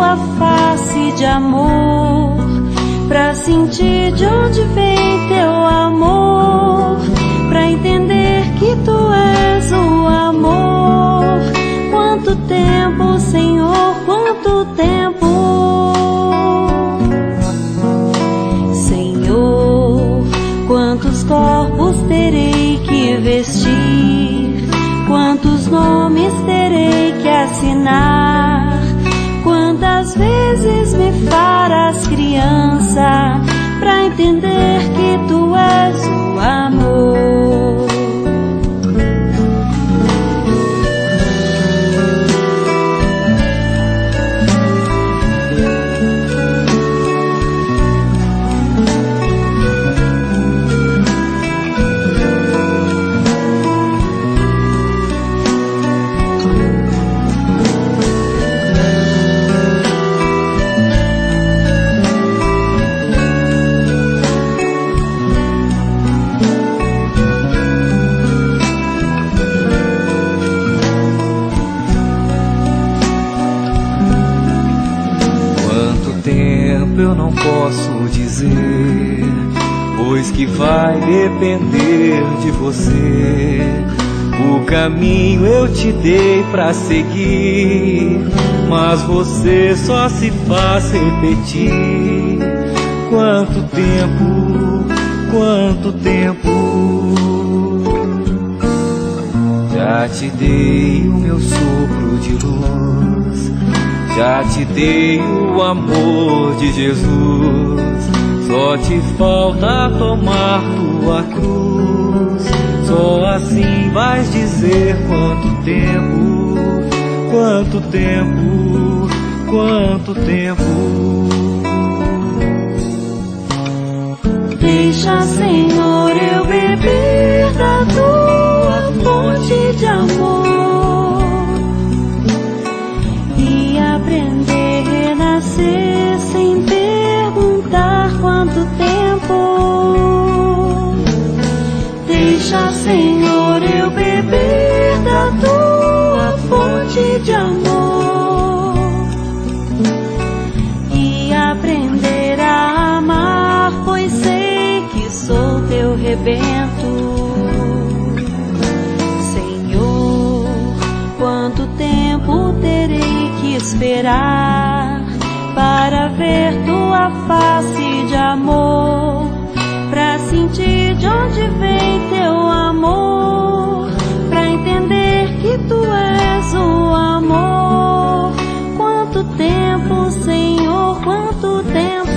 tua face de amor, pra sentir de onde vem teu amor, pra entender que tu és o amor. Quanto tempo, Senhor, quanto tempo, Senhor, quantos corpos terei que vestir, quantos nomes terei que assinar, quantas vezes me farás criança, pra entender que tu és o amor. Eu não posso dizer, pois que vai depender de você. O caminho eu te dei pra seguir, mas você só se faz repetir. Quanto tempo, quanto tempo, já te dei o meu sopro de luz, já te dei o amor de Jesus. Só te falta tomar tua cruz, só assim vais dizer quanto tempo, quanto tempo, quanto tempo. Deixa, Senhor, eu beber da tua fonte de amor e aprender a renascer sem perguntar quanto tempo. Deixa, Senhor, eu beber da tua fonte de amor e aprender a amar, pois sei que sou teu rebento. Senhor, quanto tempo terei que esperar para ver tua face de amor, pra sentir de onde vem teu amor, pra entender que tu és o amor. Quanto tempo, Senhor, quanto tempo.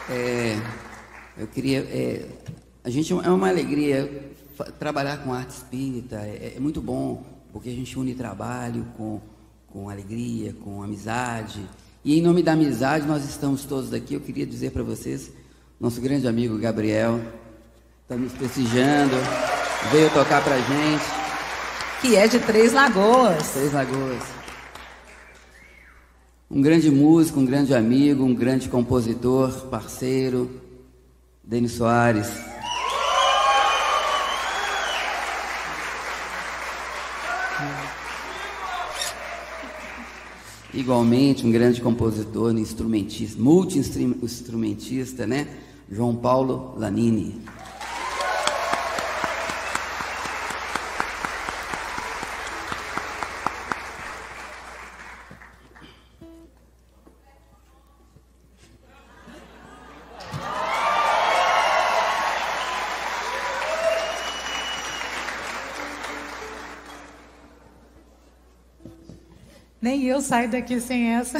Eu queria... a gente é uma alegria trabalhar com arte espírita, é muito bom, porque a gente une trabalho com alegria, com amizade. E em nome da amizade, nós estamos todos aqui. Eu queria dizer para vocês, nosso grande amigo Gabriel está nos prestigiando, veio tocar pra gente. Que é de Três Lagoas. Três Lagoas. Um grande músico, um grande amigo, um grande compositor, parceiro, Denis Soares. Igualmente, um grande compositor, instrumentista, multi-instrumentista, né? João Paulo Lanini. Nem eu saio daqui sem essa.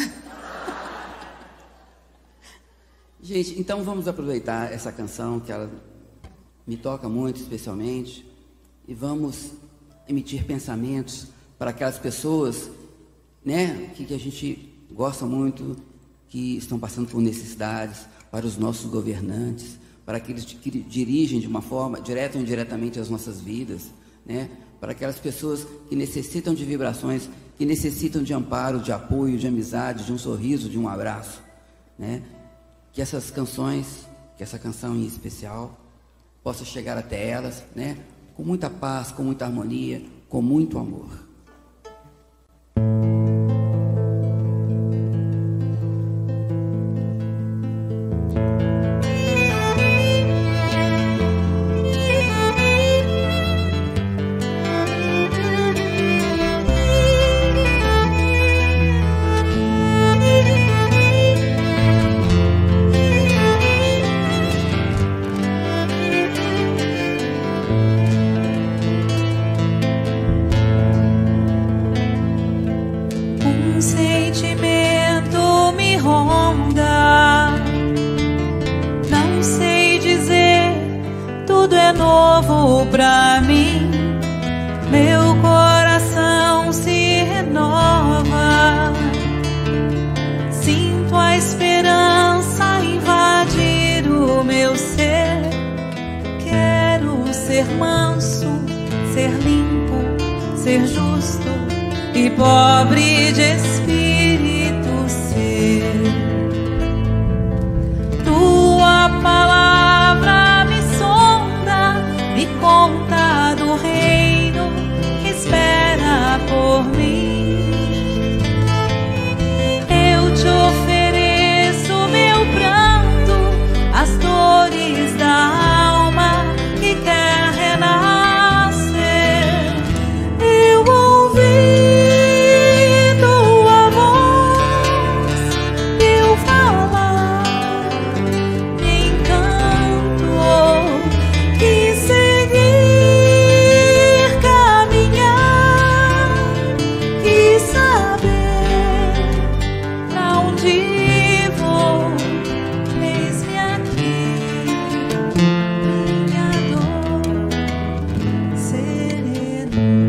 Gente, então vamos aproveitar essa canção, que ela me toca muito especialmente, e vamos emitir pensamentos para aquelas pessoas, né, que a gente gosta muito, que estão passando por necessidades, para os nossos governantes, para aqueles que dirigem de uma forma, direta ou indiretamente, as nossas vidas, né, para aquelas pessoas que necessitam de vibrações, que necessitam de amparo, de apoio, de amizade, de um sorriso, de um abraço, né? Que essas canções, que essa canção em especial, possa chegar até elas, né? Com muita paz, com muita harmonia, com muito amor. Pra mim, meu coração se renova. Sinto a esperança invadir o meu ser. Quero ser manso, ser limpo, ser justo e pobre de espírito ser. Tua palavra me sonda, me conta do reino que espera por mim. Eu te ofereço meu pranto, as dores da alma que quer renascer. Eu ouvi tua voz, teu falar me encantou. Quis seguir, caminhar, quis saber pra onde vou. Eis-me aqui, minha dor serena.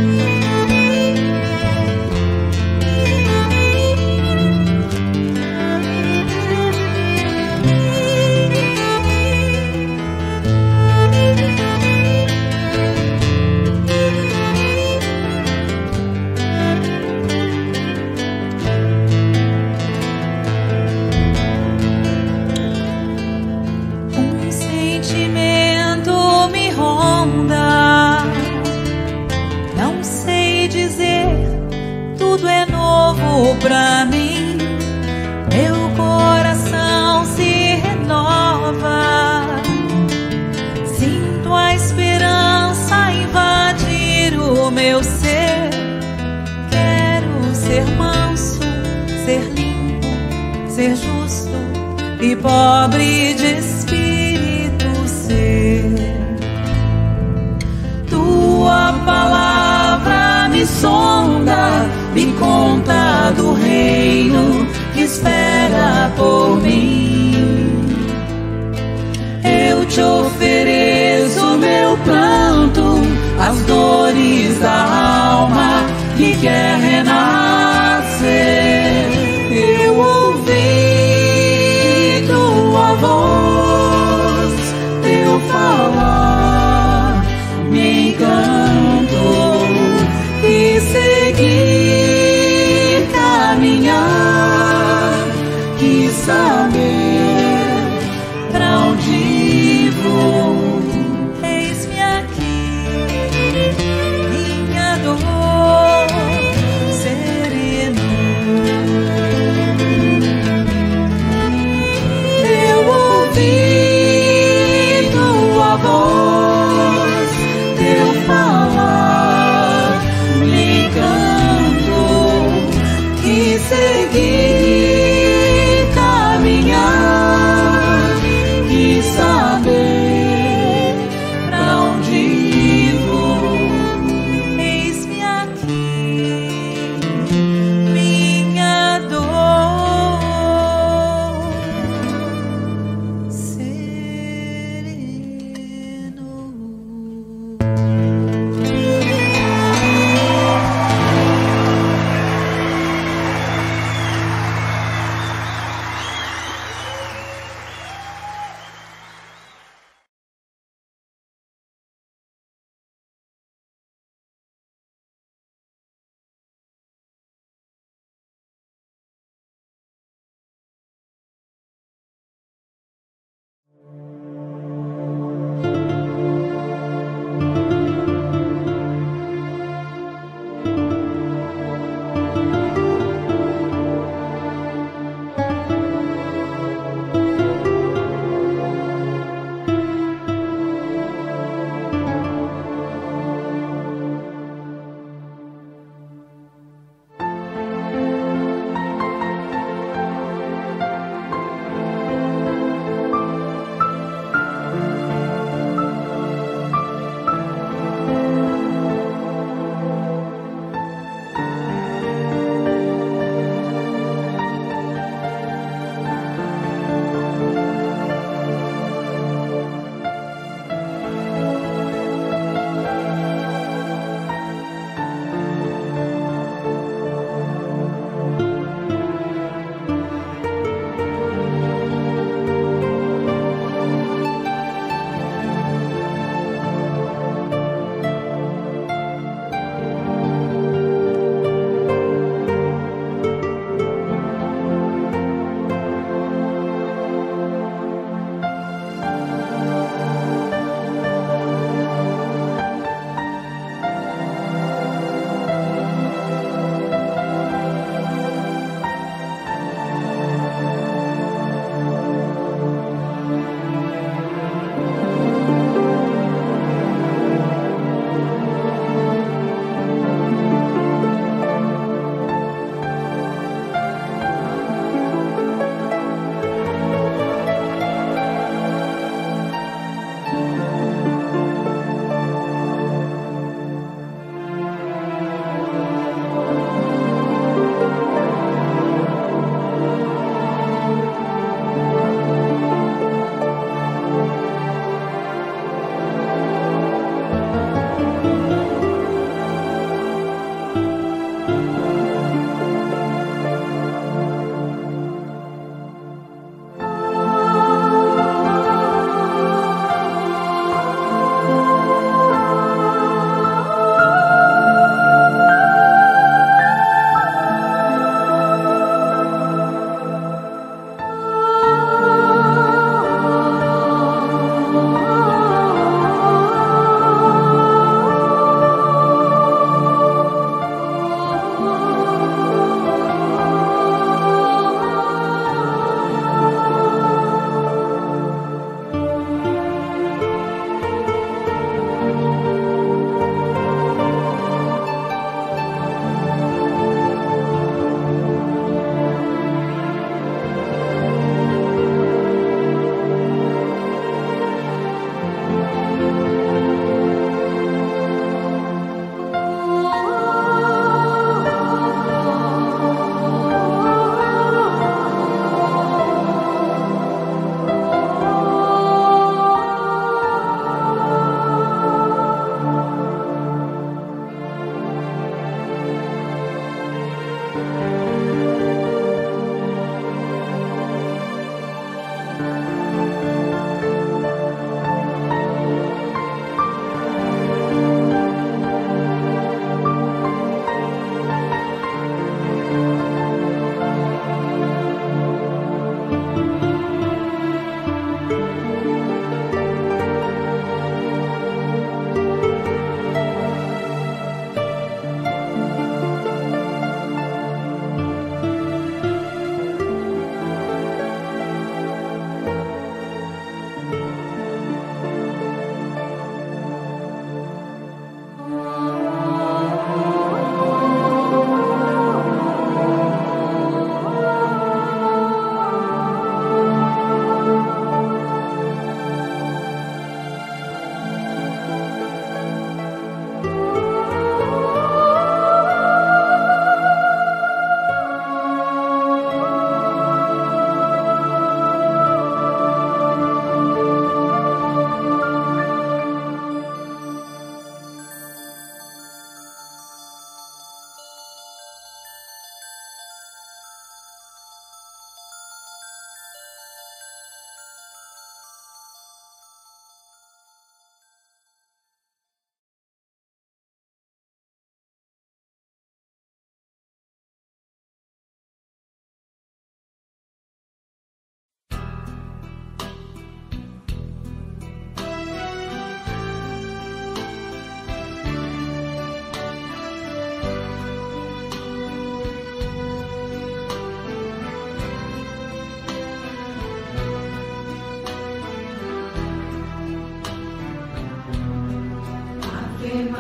Um sentimento me ronda, não sei dizer, tudo é novo pra mim. Meu coração se renova, sinto a esperança invadir o meu ser. Quero ser manso, ser limpo, ser justo e pobre de espírito ser. Tua palavra me sonda, me conta do reino que espera por mim. flores da alma que quer renascer. Eu ouvi tua voz, teu falar me encantou, e seguir, caminhar e saber pra onde vou. Eis-me aqui, minha dor sereno. Eu ouvi tua voz, teu falar me encantou, e seguir, caminhar e saber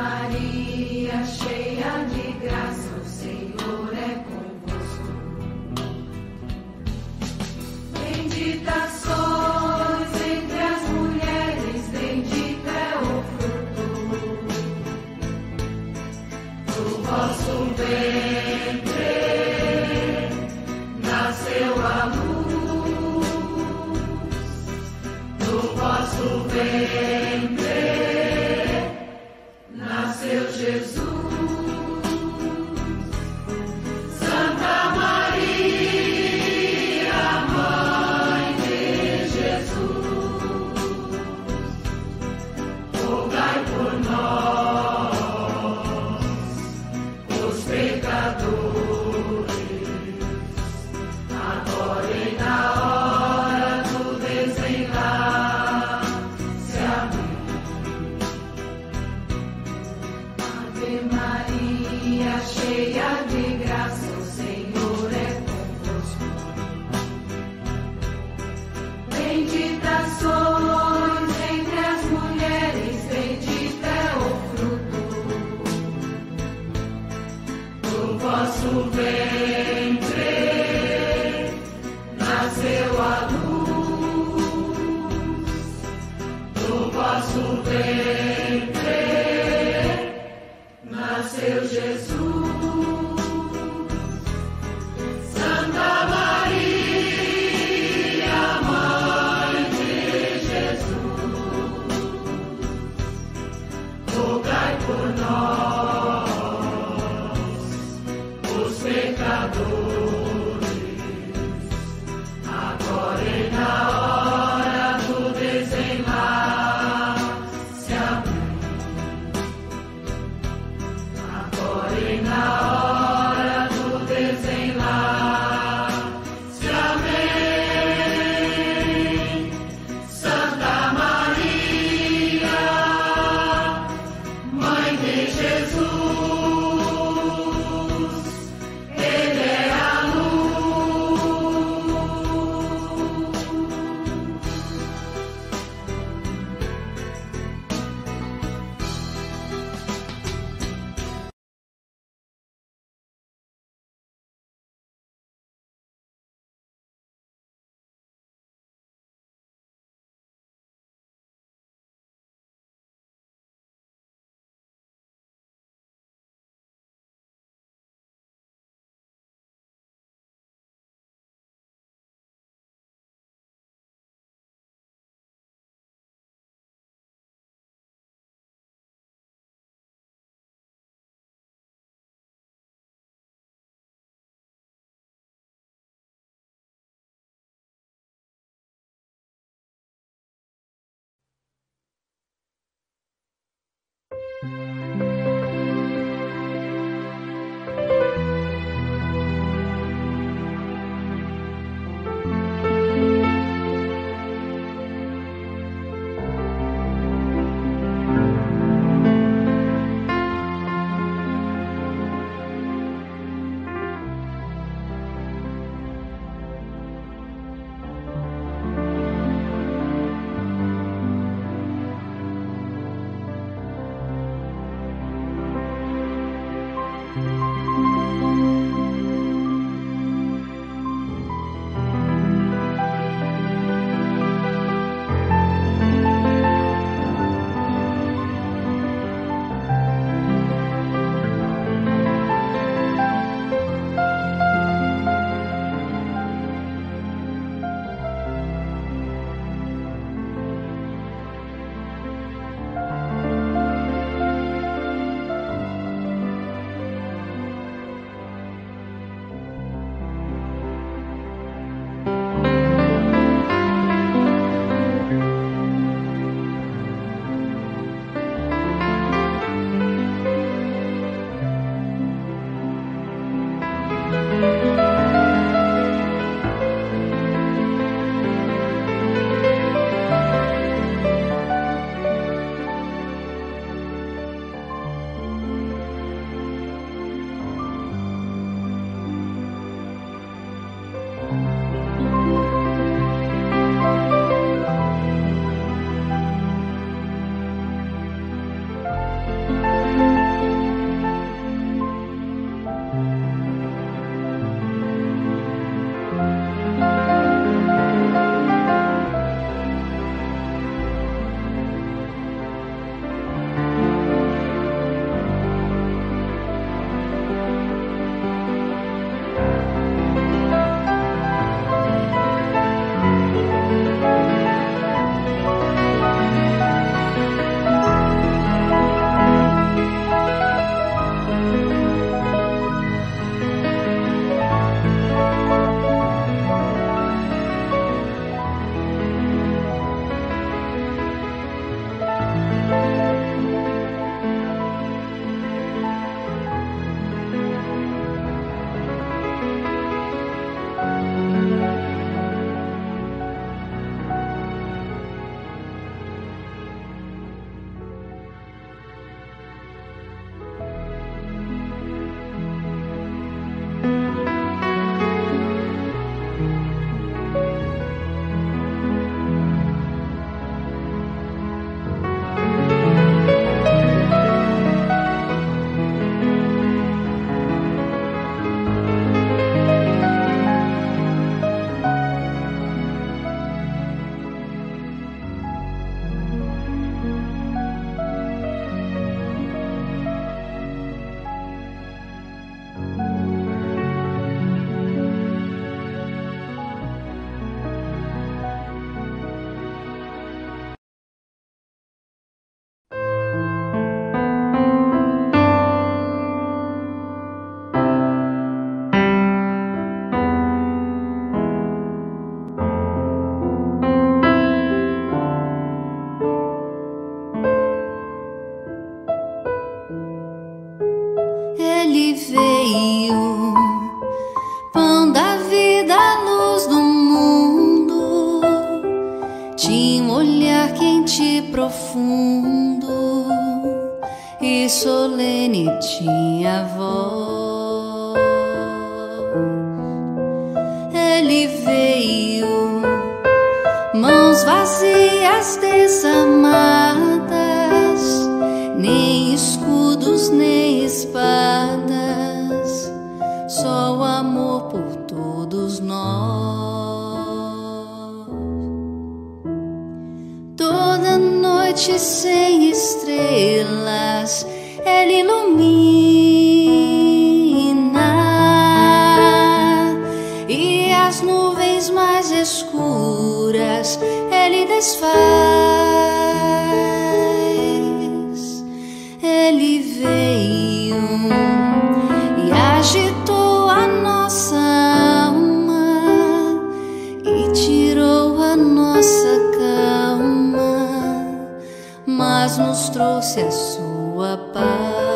Maria, cheia de graça, o Senhor é convosco. Bendita sois entre as mulheres, bendito é o fruto do vosso ventre. Nasceu a luz do vosso ventre. Nasceu Jesus. Santa Maria, Mãe de Jesus, rogai por nós, os pecadores, agora e na hora do desenlace. Amém. Ave Maria, cheia de graça, o Senhor é convosco. Bendita sois entre as mulheres, bendito é o fruto do vosso ventre. Nasceu a luz do vosso ventre. Nasceu Jesus. Santa Maria, Mãe de Jesus, rogai por nós, os pecadores, agora e na hora do desenlace. Amém. Agora e na quente e profundo e solene tinha a voz. Ele veio, mãos vazias, desamadas, nem escudos nem espadas, só o amor por todos nós. Toda noite sem estrelas Ele ilumina, e as nuvens mais escuras Ele desfaz. Ele veio e agitou a nossa alma e tirou a nossa calma, mas nos trouxe a sua paz.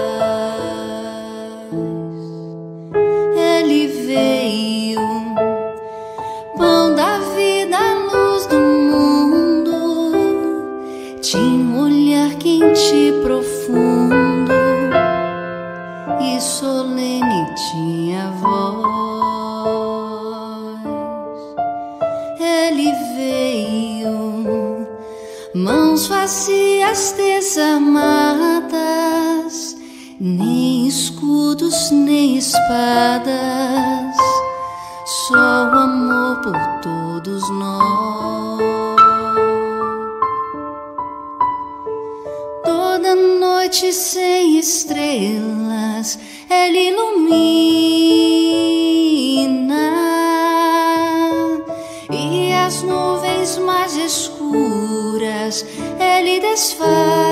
Ele veio, pão da vida, luz do mundo, tinha um olhar quente e profundo e solene tinha a voz. Ele veio, mãos vazias, desarmadas, nem escudos nem espadas, só o amor por todos nós. Toda noite sem estrelas Ele ilumina, e as nuvens mais escuras Ele desfaz.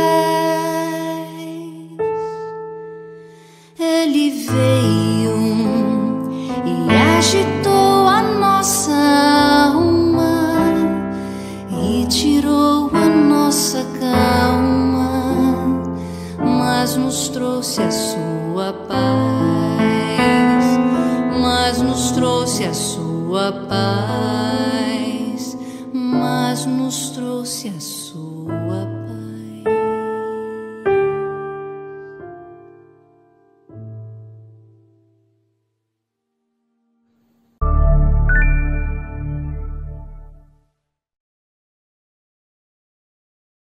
Ele veio e agitou a nossa alma e tirou a nossa calma, mas nos trouxe a sua paz, mas nos trouxe a sua paz, mas nos trouxe a sua paz.